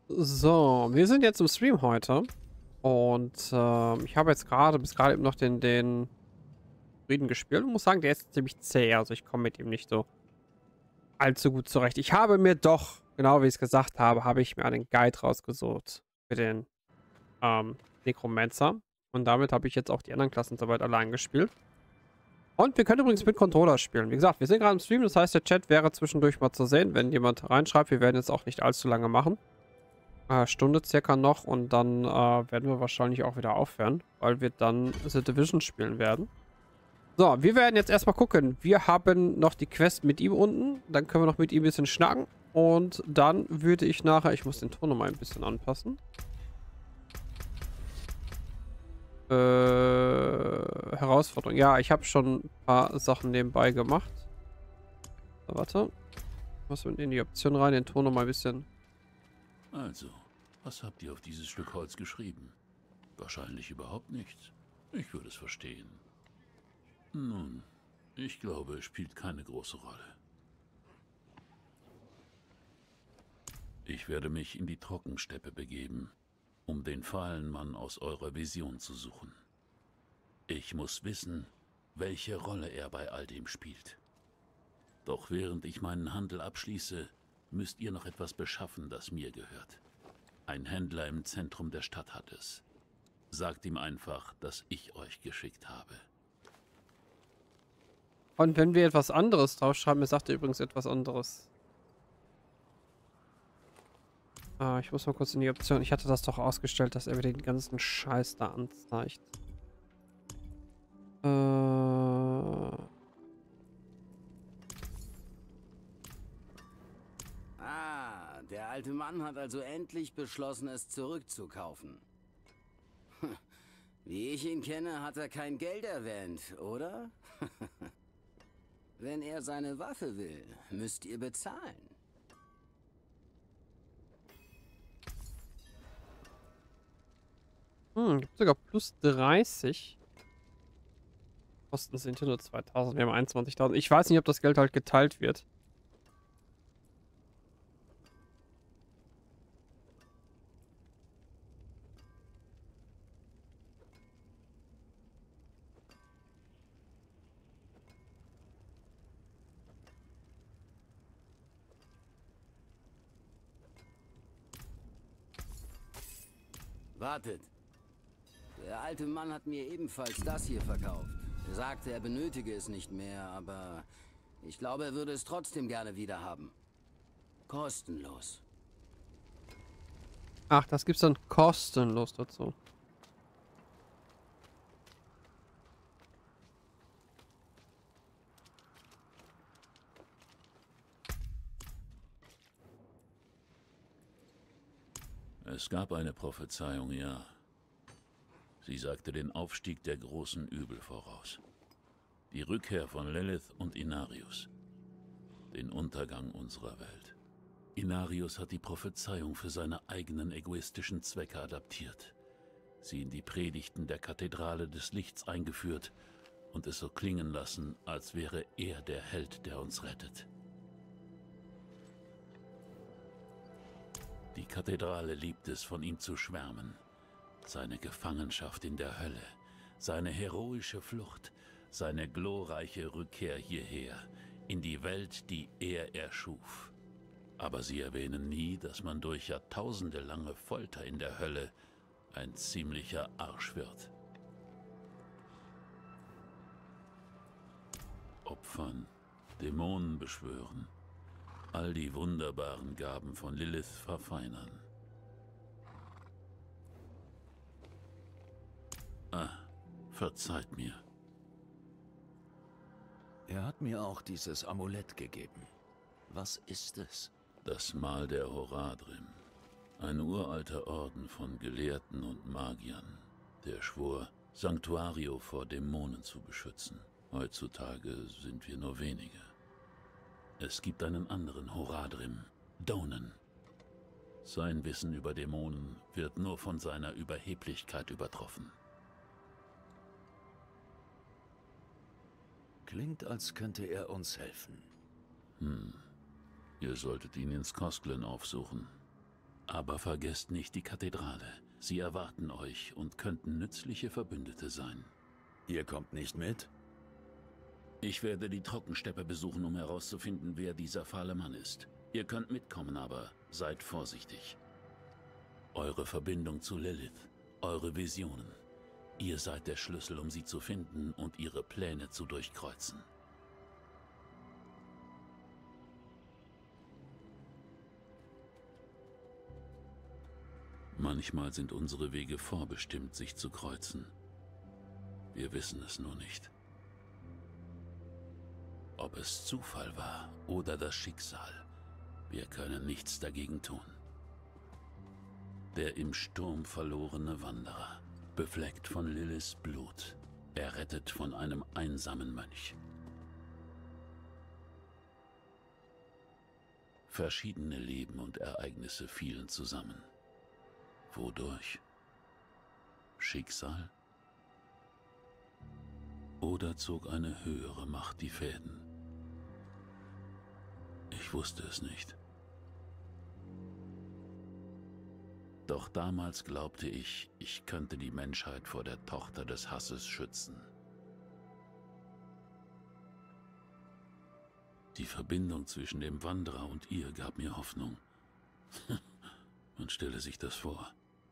So, wir sind jetzt im Stream heute. Und ich habe jetzt bis gerade eben noch den Frieden gespielt und muss sagen, der ist ziemlich zäh. Also ich komme mit ihm nicht so allzu gut zurecht. Ich habe mir doch, genau wie ich es gesagt habe, habe ich mir einen Guide rausgesucht für den Necromancer. Und damit habe ich jetzt auch die anderen Klassen soweit allein gespielt. Und wir können übrigens mit Controller spielen. Wie gesagt, wir sind gerade im Stream, das heißt, der Chat wäre zwischendurch mal zu sehen, wenn jemand reinschreibt. Wir werden jetzt auch nicht allzu lange machen. Stunde circa noch und dann werden wir wahrscheinlich auch wieder aufhören, weil wir dann The Division spielen werden. So, wir werden jetzt erstmal gucken. Wir haben noch die Quest mit ihm unten. Dann können wir noch mit ihm ein bisschen schnacken. Und dann würde ich nachher... Ich muss den Ton noch mal ein bisschen anpassen. Herausforderung. Ja, ich habe schon ein paar Sachen nebenbei gemacht. So, warte. Ich muss in die Option rein, den Ton noch mal ein bisschen... Also, was habt ihr auf dieses Stück Holz geschrieben? Wahrscheinlich überhaupt nichts. Ich würde es verstehen. Nun, ich glaube, es spielt keine große Rolle. Ich werde mich in die Trockensteppe begeben, um den Fahlenmann aus eurer Vision zu suchen. Ich muss wissen, welche Rolle er bei all dem spielt. Doch während ich meinen Handel abschließe, müsst ihr noch etwas beschaffen, das mir gehört. Ein Händler im Zentrum der Stadt hat es. Sagt ihm einfach, dass ich euch geschickt habe. Und wenn wir etwas anderes draufschreiben, er sagt er übrigens etwas anderes. Ich muss mal kurz in die Option. Ich hatte das doch ausgestellt, dass er wieder den ganzen Scheiß da anzeigt. Ah, der alte Mann hat also endlich beschlossen, es zurückzukaufen. Wie ich ihn kenne, hat er kein Geld erwähnt, oder? Wenn er seine Waffe will, müsst ihr bezahlen. Gibt sogar plus 30. Kosten sind hier nur 2000. Wir haben 21.000. Ich weiß nicht, ob das Geld halt geteilt wird. Wartet. Der alte Mann hat mir ebenfalls das hier verkauft. Er sagte, er benötige es nicht mehr, aber ich glaube, er würde es trotzdem gerne wieder haben. Kostenlos. Ach, das gibt's dann kostenlos dazu. Es gab eine Prophezeiung, ja. Sie sagte den Aufstieg der großen Übel voraus. Die Rückkehr von Lilith und Inarius. Den Untergang unserer Welt. Inarius hat die Prophezeiung für seine eigenen egoistischen Zwecke adaptiert. Sie in die Predigten der Kathedrale des Lichts eingeführt und es so klingen lassen, als wäre er der Held, der uns rettet. Die Kathedrale liebt es, von ihm zu schwärmen. Seine Gefangenschaft in der Hölle, seine heroische Flucht, seine glorreiche Rückkehr hierher, in die Welt, die er erschuf. Aber sie erwähnen nie, dass man durch jahrtausendelange Folter in der Hölle ein ziemlicher Arsch wird. Opfern, Dämonen beschwören, all die wunderbaren Gaben von Lilith verfeinern. Verzeiht mir. Er hat mir auch dieses Amulett gegeben. Was ist es? Das Mal der Horadrim. Ein uralter Orden von Gelehrten und Magiern, der schwor, Sanctuario vor Dämonen zu beschützen. Heutzutage sind wir nur wenige. Es gibt einen anderen Horadrim, Donan. Sein Wissen über Dämonen wird nur von seiner Überheblichkeit übertroffen. Klingt, als könnte er uns helfen. Ihr solltet ihn in Skosglen aufsuchen. Aber vergesst nicht die Kathedrale. Sie erwarten euch und könnten nützliche Verbündete sein. Ihr kommt nicht mit? Ich werde die Trockensteppe besuchen, um herauszufinden, wer dieser fahle Mann ist. Ihr könnt mitkommen, aber seid vorsichtig. Eure Verbindung zu Lilith, eure Visionen. Ihr seid der Schlüssel, um sie zu finden und ihre Pläne zu durchkreuzen. Manchmal sind unsere Wege vorbestimmt, sich zu kreuzen. Wir wissen es nur nicht. Ob es Zufall war oder das Schicksal, wir können nichts dagegen tun. Der im Sturm verlorene Wanderer, befleckt von Liliths Blut, errettet von einem einsamen Mönch. Verschiedene Leben und Ereignisse fielen zusammen. Wodurch? Schicksal? Oder zog eine höhere Macht die Fäden? Ich wusste es nicht. Doch damals glaubte ich, ich könnte die Menschheit vor der Tochter des Hasses schützen. Die Verbindung zwischen dem Wanderer und ihr gab mir Hoffnung. Man stelle sich das vor.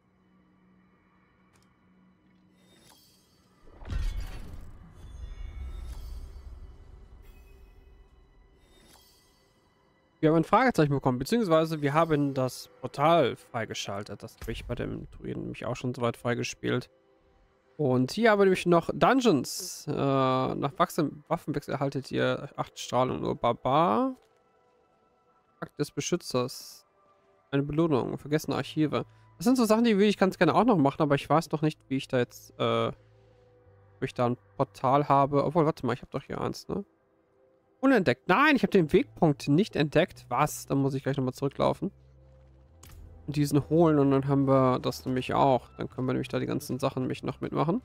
Wir haben ein Fragezeichen bekommen, beziehungsweise wir haben das Portal freigeschaltet. Das habe ich bei dem Druiden nämlich auch schon soweit freigespielt. Und hier haben wir nämlich noch Dungeons. Nach Waffenwechsel erhaltet ihr 8 Strahlung nur Barbar. Akt des Beschützers. Eine Belohnung. Vergessene Archive. Das sind so Sachen, die will ich ganz gerne auch noch machen, aber ich weiß noch nicht, wie ich da jetzt, ob ich da ein Portal habe. Obwohl, warte mal, ich habe doch hier eins, ne? Unentdeckt. Nein, ich habe den Wegpunkt nicht entdeckt. Was? Dann muss ich gleich nochmal zurücklaufen. Und diesen holen und dann haben wir das nämlich auch. Dann können wir nämlich da die ganzen Sachen nämlich noch mitmachen.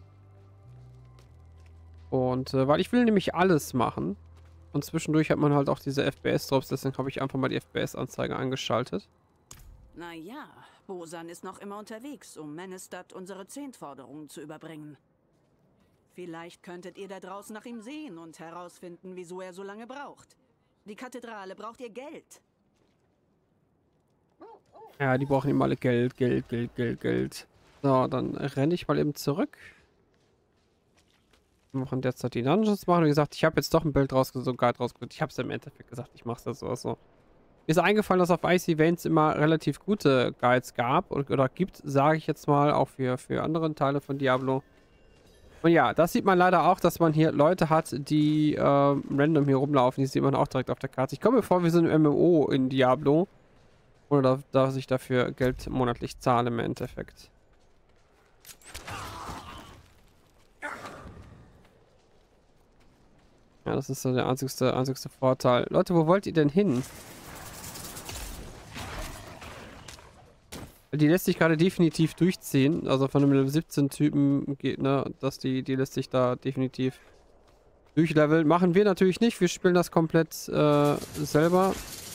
Und weil ich will nämlich alles machen. Und zwischendurch hat man halt auch diese FPS-Drops, deswegen habe ich einfach mal die FPS-Anzeige angeschaltet. Naja, Bosan ist noch immer unterwegs, um Menestad unsere Zehntforderungen zu überbringen. Vielleicht könntet ihr da draußen nach ihm sehen und herausfinden, wieso er so lange braucht. Die Kathedrale braucht ihr Geld. Ja, die brauchen immer alle Geld, Geld, Geld, Geld, Geld. So, dann renne ich mal eben zurück. Wir machen derzeit die Dungeons machen. Wie gesagt, ich habe jetzt doch ein Bild rausgesucht, so Guide rausgesucht. Ich habe es im Endeffekt gesagt, ich mache das so. Mir ist eingefallen, dass auf Icy Veins immer relativ gute Guides gab oder gibt, sage ich jetzt mal, auch für andere Teile von Diablo. Und ja, das sieht man leider auch, dass man hier Leute hat, die random hier rumlaufen. Die sieht man auch direkt auf der Karte. Ich komme mir vor, wir sind im MMO in Diablo. Oder dass ich dafür Geld monatlich zahle im Endeffekt. Ja, das ist so der einzigste Vorteil. Leute, wo wollt ihr denn hin? Die lässt sich gerade definitiv durchziehen. Also von einem Level 17 Typen geht, ne, die lässt sich da definitiv durchleveln. Machen wir natürlich nicht. Wir spielen das komplett selber.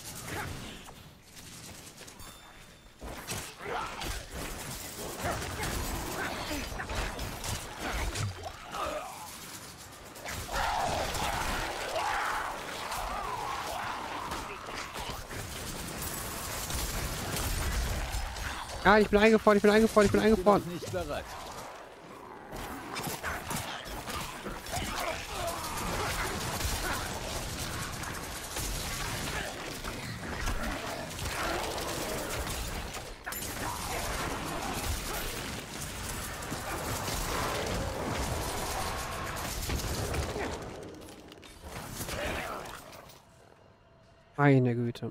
Ja, ich bin eingefroren, ich bin eingefroren, ich bin eingefroren. Nicht bereit. Meine Güte.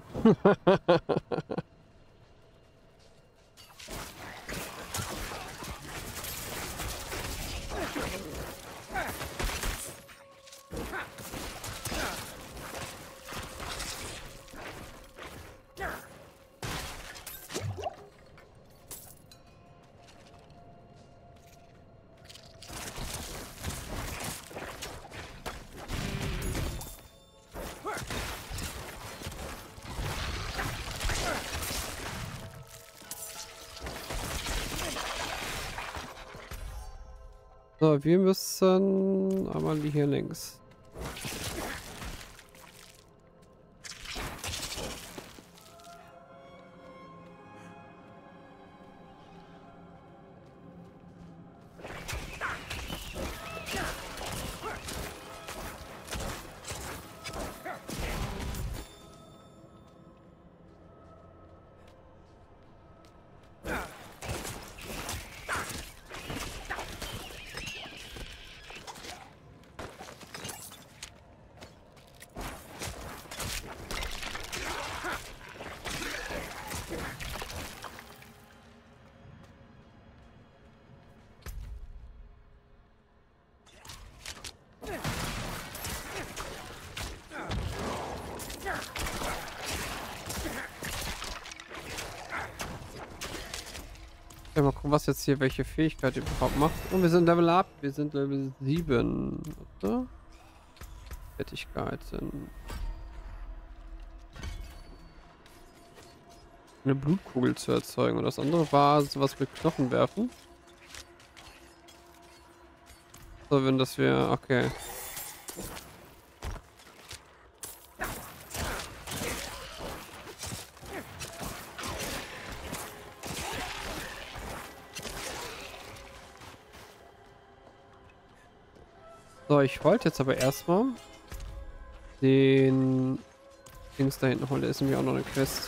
So, wir müssen einmal hier links. Ja, mal gucken, was jetzt hier welche Fähigkeit überhaupt macht. Und wir sind Level Up. Wir sind Level 7. Oder? Fertigkeiten. Eine Blutkugel zu erzeugen. Und das andere war sowas mit Knochen werfen. So, wenn das wäre. Okay. So, ich wollte jetzt aber erstmal den Dings da hinten holen. Da ist nämlich auch noch eine Quest.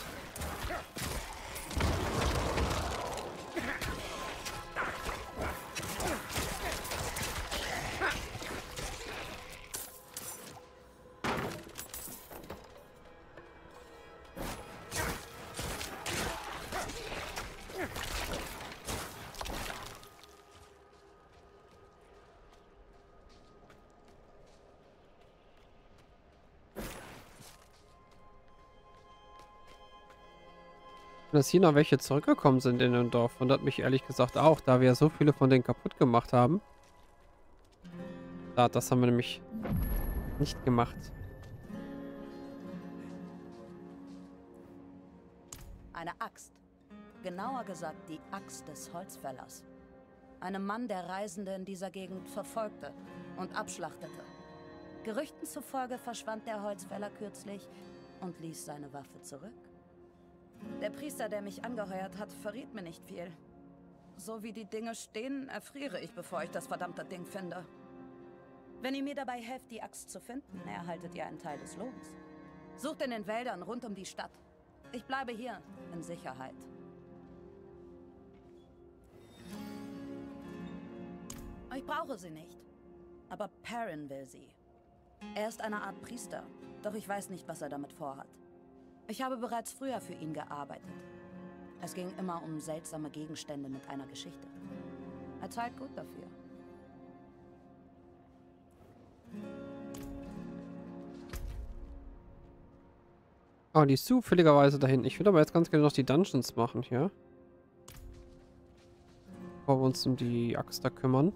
Dass hier noch welche zurückgekommen sind in dem Dorf. Und das hat mich ehrlich gesagt auch, da wir so viele von denen kaputt gemacht haben. Das haben wir nämlich nicht gemacht. Eine Axt. Genauer gesagt die Axt des Holzfällers. Einem Mann, der Reisende in dieser Gegend verfolgte und abschlachtete. Gerüchten zufolge verschwand der Holzfäller kürzlich und ließ seine Waffe zurück. Der Priester, der mich angeheuert hat, verriet mir nicht viel. So wie die Dinge stehen, erfriere ich, bevor ich das verdammte Ding finde. Wenn ihr mir dabei helft, die Axt zu finden, erhaltet ihr einen Teil des Lohns. Sucht in den Wäldern rund um die Stadt. Ich bleibe hier, in Sicherheit. Ich brauche sie nicht. Aber Perrin will sie. Er ist eine Art Priester, doch ich weiß nicht, was er damit vorhat. Ich habe bereits früher für ihn gearbeitet. Es ging immer um seltsame Gegenstände mit einer Geschichte. Er zahlt gut dafür. Oh, die ist zufälligerweise da hinten. Ich würde aber jetzt ganz gerne noch die Dungeons machen hier. Bevor wir uns um die Axt da kümmern.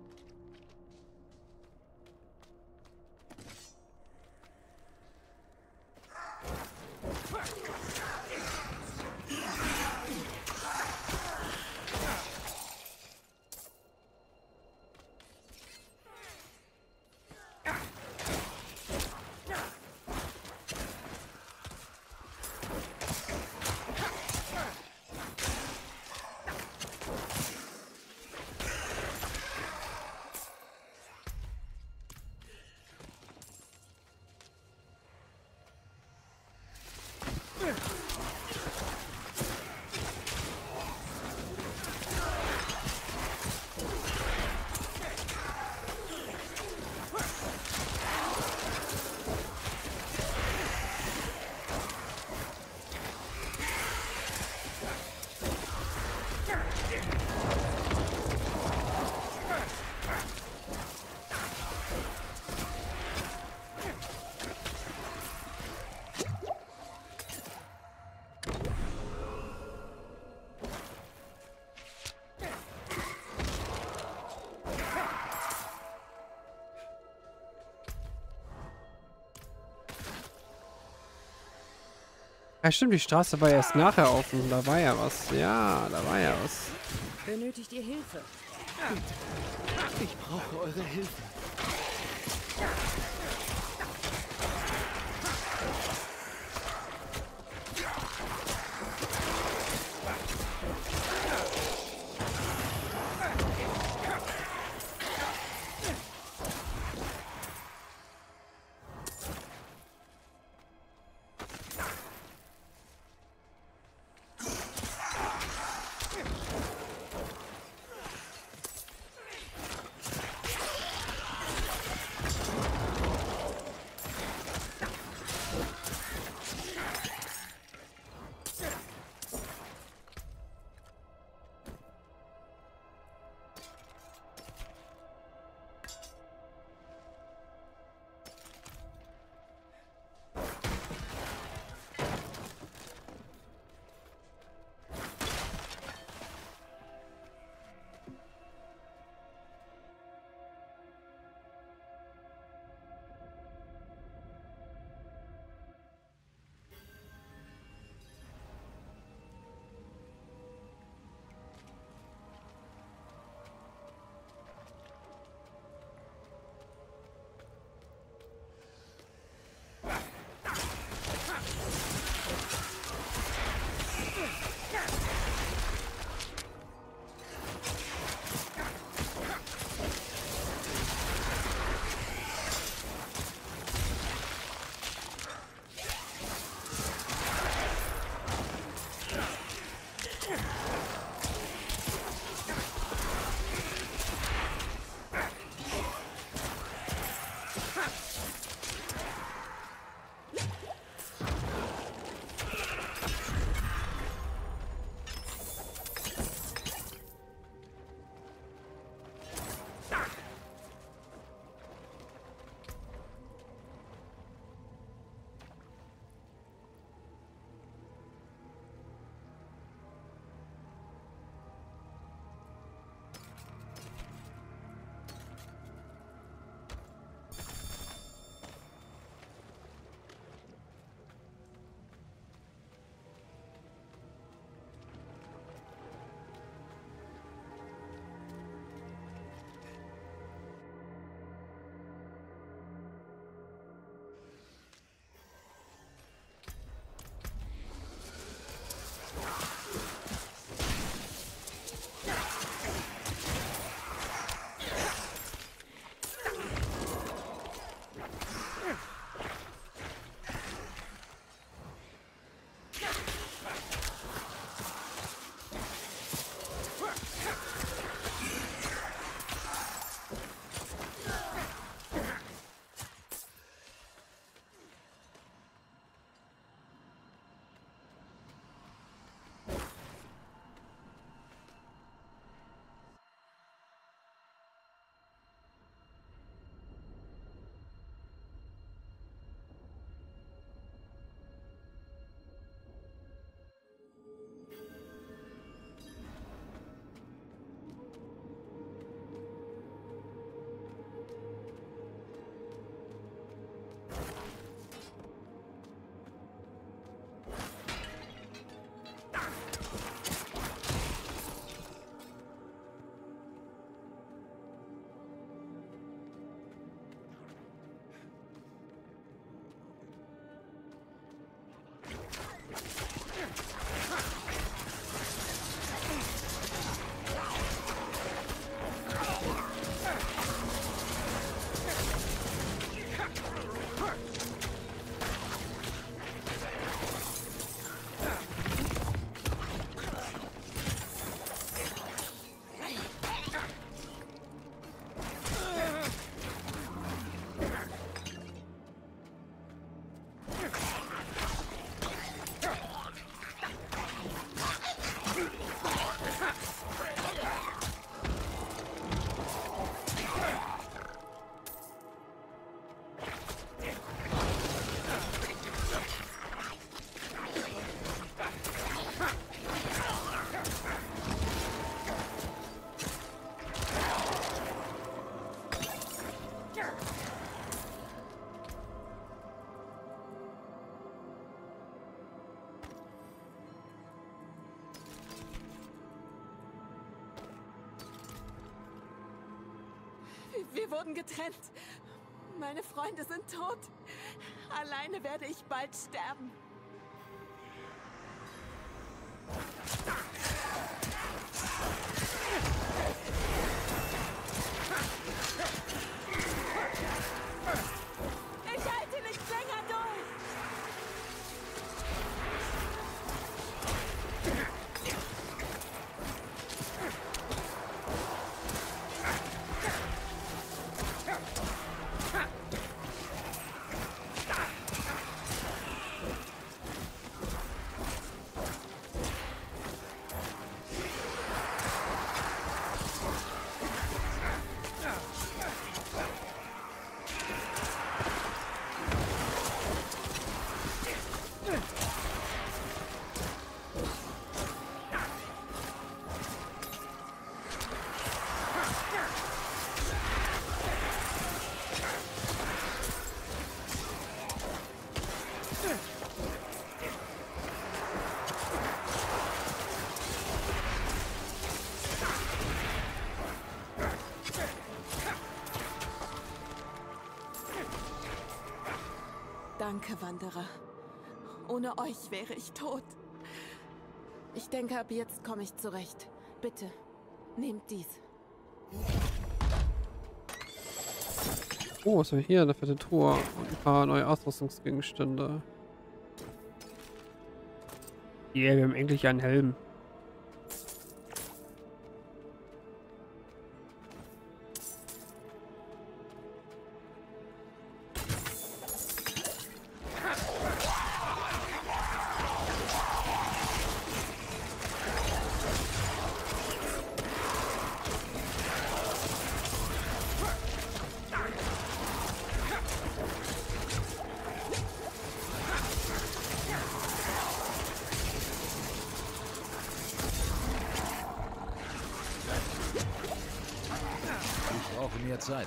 Ja, stimmt, die Straße war erst nachher offen. Da war ja was. Ja, da war ja was. Benötigt ihr Hilfe? Bitte. Ich brauche eure Hilfe. Wir wurden getrennt. Meine Freunde sind tot. Alleine werde ich bald sterben. Ich halte nicht länger durch. Danke, Wanderer. Ohne euch wäre ich tot. Ich denke, ab jetzt komme ich zurecht. Bitte, nehmt dies. Oh, was haben wir hier? Eine fette Truhe und ein paar neue Ausrüstungsgegenstände. Yeah, wir haben endlich einen Helm. Ich brauche mehr Zeit.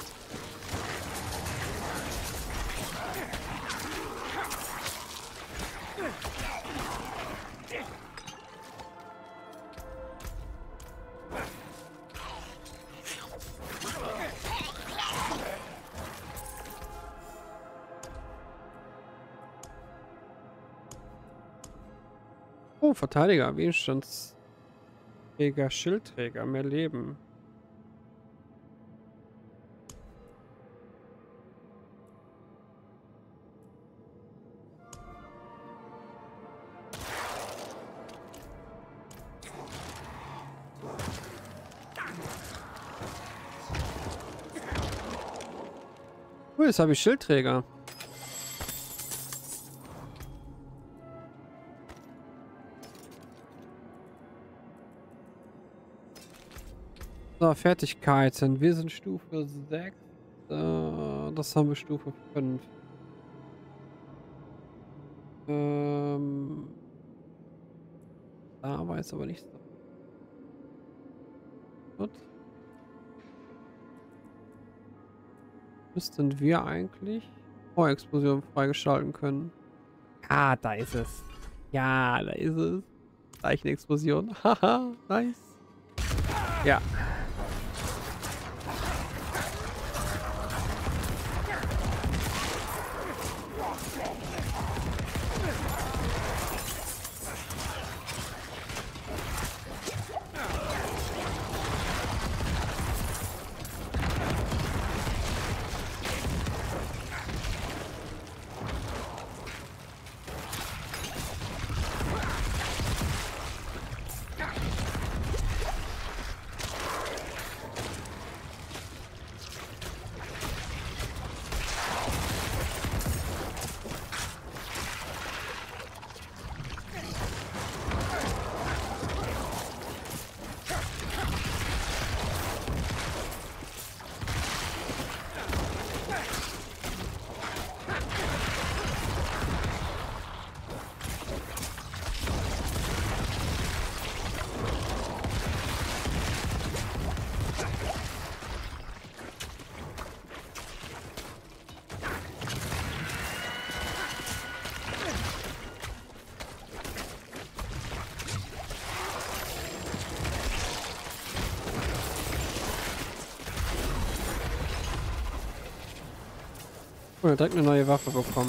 Oh, Verteidiger, Widerstandsträger, Schildträger, mehr Leben. Cool, jetzt habe ich Schildträger. So, Fertigkeiten. Wir sind Stufe 6. Das haben wir Stufe 5. Da war jetzt aber nichts. Gut. Müssten wir eigentlich Feuerexplosion freigeschalten können. Ah, da ist es. Ja, da ist es. Zeichenexplosion. Haha, nice. Ja. Cool, direkt eine neue Waffe bekommen.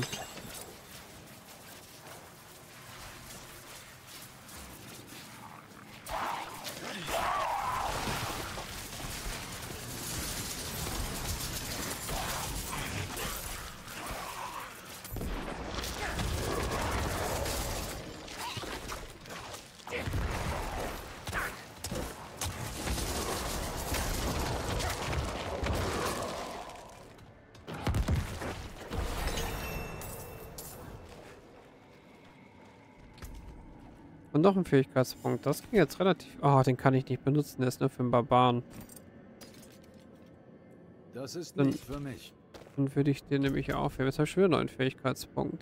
Und noch ein Fähigkeitspunkt. Das ging jetzt relativ... Oh, den kann ich nicht benutzen. Der ist nur für den Barbaren. Das ist Dann- nicht für mich. Dann würde ich den nämlich aufheben. Jetzt habe ich schon wieder einen neuen Fähigkeitspunkt.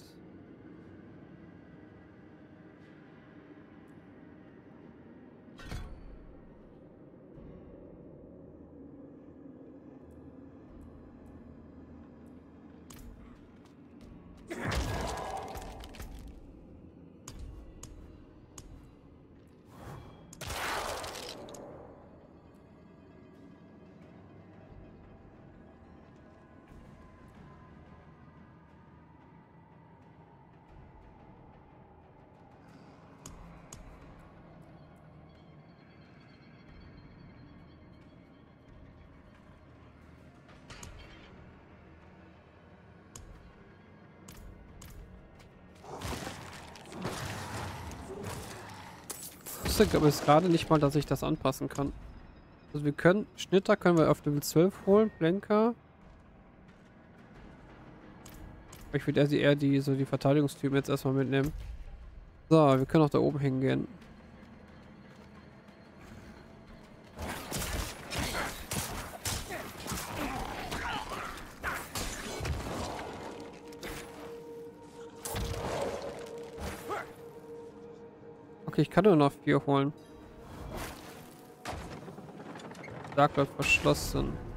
Ich wusste aber jetzt gerade nicht mal, dass ich das anpassen kann. Also wir können... Schnitter können wir auf Level 12 holen. Blenker. Ich würde eher die Verteidigungstypen jetzt erstmal mitnehmen. So, wir können auch da oben hingehen. Okay, ich kann nur noch 4 holen. Sarg bleibt verschlossen.